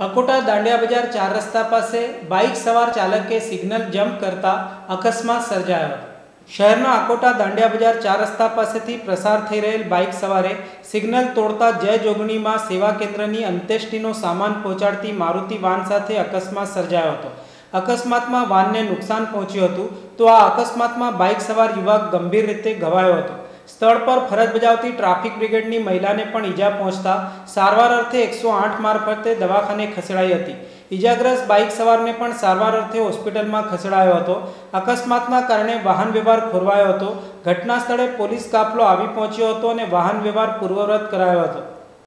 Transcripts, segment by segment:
अकोटा दांडिया बजार 4 रस्ता पासे बाइक सवार चालके सिग्नल जम्प करता अकस्मात सर्जायो। शहरना अकोटा दांडिया बजार 4 रस्ता पासेथी प्रसार थई रहेल बाइक सवारे सिग्नल तोड़ता जय जोगणी मां सेवा केन्द्रनी अंत्येष्टिनो सामान पहोंचाडती मारुति वान साथे अकस्मात सर्जायो हतो। अकस्मातमां वानने नुकसान पहोंच्युं हतुं, तो आ अकस्मातमां बाइक सवार युवक गंभीर रीते घवायो हतो। स्थल पर फरज बजावती ट्राफिक ब्रिगेडनी महिलाने पण ईजा पहोंचता सारवार अर्थे 108 मार्फते दवाखाने खसेड़ाई हती। ईजाग्रस्त बाइक सवारने पण सारवार अर्थे होस्पिટલમાં खसेड़ायो हतो। अकस्मातना कारणे वाहन व्यवहार खोरवायो हतो। घटना स्थळे पोलीस काफलो आवी पहोंच्यो हतो અને वाहन व्यवहार पूर्ववत करायो हतो।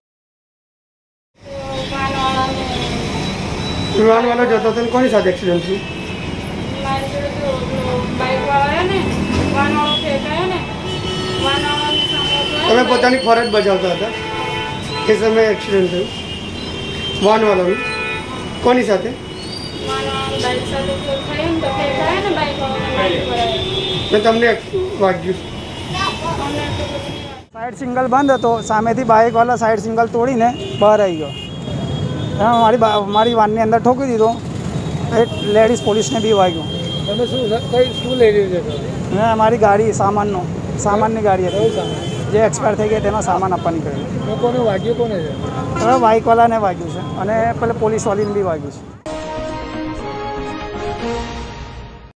वाहन वाला जतो तो कोनी साथ एक्सीडेंट थी? मारी जोड़े तो बाइक वाला है ने वाहन वाला फेंकायो ने वाहन वाला ने सामने તમે પોતાની ફરજ બજાવતા હતા એ સમયે એક્સિડન્ટ થયું વાહન વાળાનું કોની સાથે? वाहन वाला बाइक साथे फेंकायो ने तो फेंकायो ने बाइक वाला ने मारी पड़ायो ને તમને વાગ્યું? हमने तो साइड सिंगल बंद હતો, સામેથી બાઇકવાળા સાइड सिंगल તોડીને બહાર આવી ગયો। મારી વાનની અંદર ઠોકી દીધો। એક લેડીઝ પોલીસને બી વાગ્યો। તમે શું લઈ રહ્યો છો? ને અમારી ગાડી સામાનની ગાડી હતી જે એક્સપાયર થઈ ગઈ, તેમાં સામાન આપવા નીકળેલો। કોને વાગ્યું? કોને છે? હવે બાઇકવાળાને વાગ્યું છે અને પેલા પોલીસવાળીને બી વાગ્યું છે।